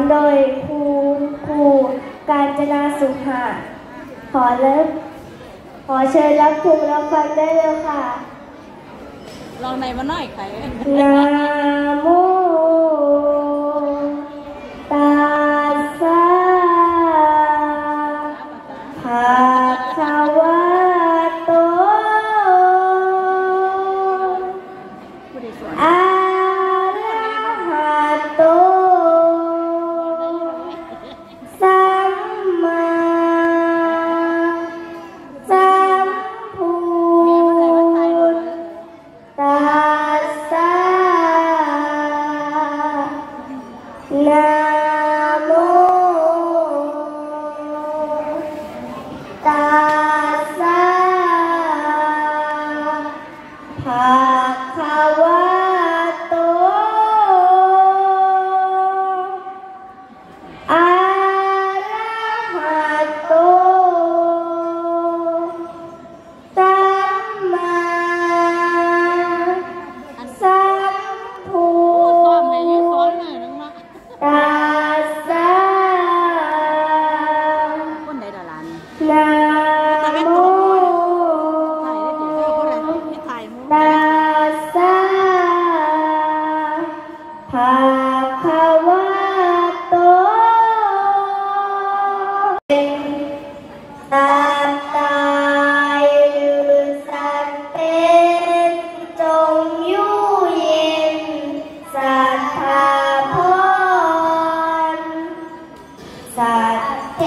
ำโดยครูกาญจนาสุหะขอเชิญรับชมรับฟังได้เลยค่ะลองในมาหน่อยใครนะโมตัสสะภะคะวะโตอะระหะโตสัมมาสัมพุทธัสสะนะโมตัสสะภะคะวะโตอะระหะโตสัมมาสัมพุทธัสสะคนใดดารานะโมตัสสะภะคะวะโตสัตตายหรือสัตว์เป็นจงอยู่เย็นสัทธาพรสัตเท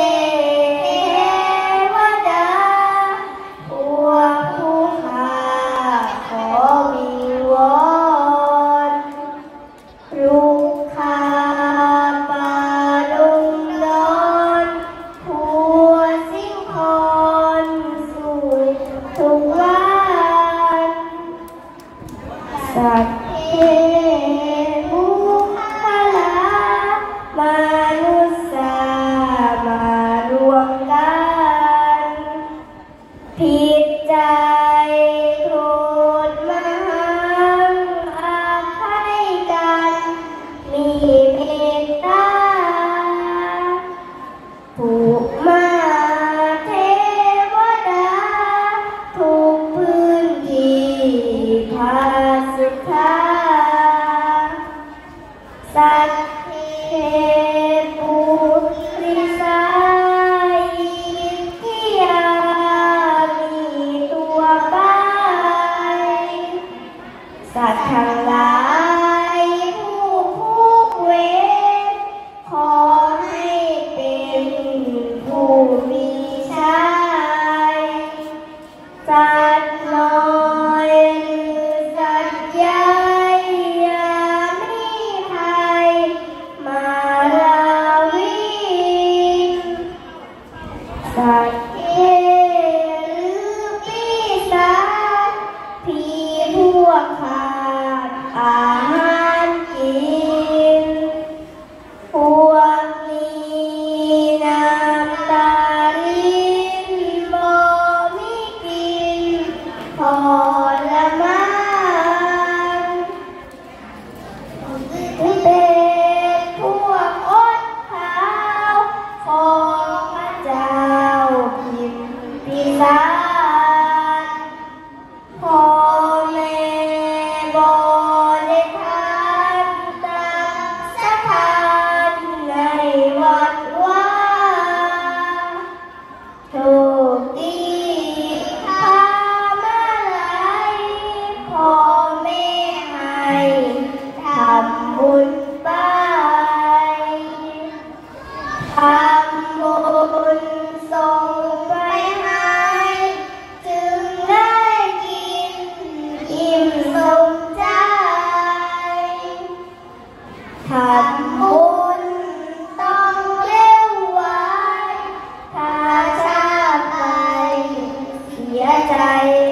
วดาพวกผู้ข้าขอวิงวอนลูกข้าปาดงดอนผัวสิ่งคอนสู่ทุกวันสัตเทมุขลามนุษย์มารวมกันผิดใจโทษมหันอาภัยกันมีเมตตาผูกมาเทวดาทุกพื้นที่พาสุขา สัตเทปุริสายที่ยามีตัวไปสัตว์ทั้งหลายผู้เวรขอให้เป็นผู้มีชัยสัตว์น้อยหรือสัตว์ใหญ่อย่ามีภัยมาราวินสัตว์เทหรือปีศาจที่พวกขาดอาหารกินพวกนี้น้ำตาลิ้นบ่มีกินพอละมันเป็นพวกอดข้าวของพระเจ้าผิดปีศาจพ่อแม่บ่ได้ทานตักสถานในวัดว่า โชคดีพามาลัยพ่อแม่ให้ทำบุญไปทำบุญส่งไปให้จึงได้กินอิ่มสมใจทำบุญต้องเร็วไวถ้าช้าไปเสียใจ